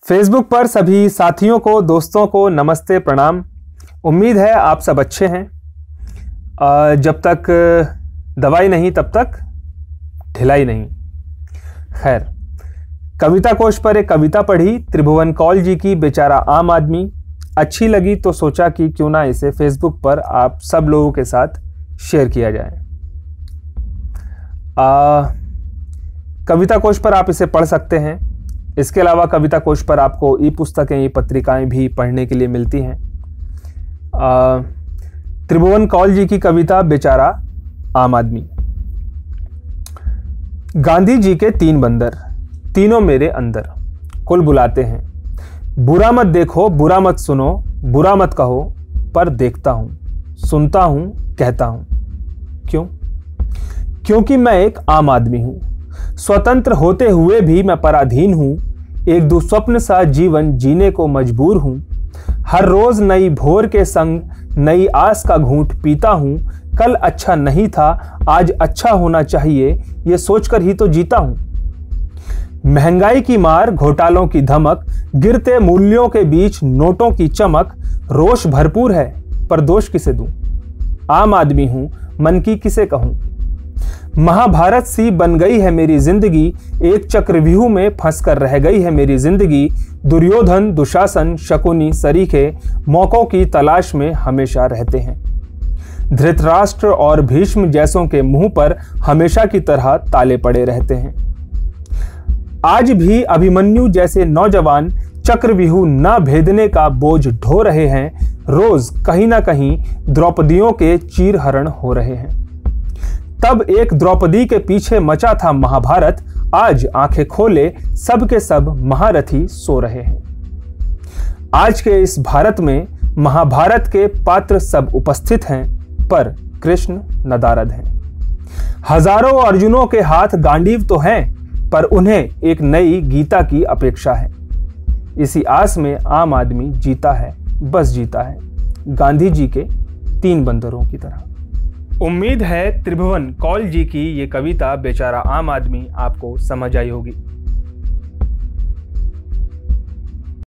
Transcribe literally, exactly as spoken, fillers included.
Facebook पर सभी साथियों को, दोस्तों को नमस्ते, प्रणाम। उम्मीद है आप सब अच्छे हैं। जब तक दवाई नहीं तब तक ढिलाई नहीं। खैर, कविता कोश पर एक कविता पढ़ी त्रिभुवन कौल जी की, बेचारा आम आदमी। अच्छी लगी तो सोचा कि क्यों ना इसे फेसबुक पर आप सब लोगों के साथ शेयर किया जाए। आ, कविता कोश पर आप इसे पढ़ सकते हैं। इसके अलावा कविता कोश पर आपको ई पुस्तकें, ई पत्रिकाएं भी पढ़ने के लिए मिलती हैं। त्रिभुवन कौल जी की कविता बेचारा आम आदमी। गांधी जी के तीन बंदर, तीनों मेरे अंदर, कुल बुलाते हैं। बुरा मत देखो, बुरा मत सुनो, बुरा मत कहो, पर देखता हूं, सुनता हूं, कहता हूं। क्यों? क्योंकि मैं एक आम आदमी हूं। स्वतंत्र होते हुए भी मैं पराधीन हूं। एक दुस्वप्न सा जीवन जीने को मजबूर हूं। हर रोज नई भोर के संग नई आस का घूंट पीता हूं। कल अच्छा नहीं था, आज अच्छा होना चाहिए, ये सोचकर ही तो जीता हूं। महंगाई की मार, घोटालों की धमक, गिरते मूल्यों के बीच नोटों की चमक, रोष भरपूर है पर दोष किसे दूं? आम आदमी हूं, मन की किसे कहूं? महाभारत सी बन गई है मेरी जिंदगी, एक चक्रव्यूह में फंसकर रह गई है मेरी जिंदगी। दुर्योधन, दुशासन, शकुनी, सरीखे मौकों की तलाश में हमेशा रहते हैं। धृतराष्ट्र और भीष्म जैसों के मुंह पर हमेशा की तरह ताले पड़े रहते हैं। आज भी अभिमन्यु जैसे नौजवान चक्रव्यूह न भेदने का बोझ ढो रहे हैं। रोज कहीं ना कहीं द्रौपदियों के चीरहरण हो रहे हैं। तब एक द्रौपदी के पीछे मचा था महाभारत, आज आंखें खोले सब के सब महारथी सो रहे हैं। आज के इस भारत में महाभारत के पात्र सब उपस्थित हैं, पर कृष्ण नदारद हैं। हजारों अर्जुनों के हाथ गांडीव तो हैं, पर उन्हें एक नई गीता की अपेक्षा है। इसी आस में आम आदमी जीता है, बस जीता है, गांधी जी के तीन बंदरों की तरह। उम्मीद है त्रिभुवन कौल जी की ये कविता बेचारा आम आदमी आपको समझ आई होगी।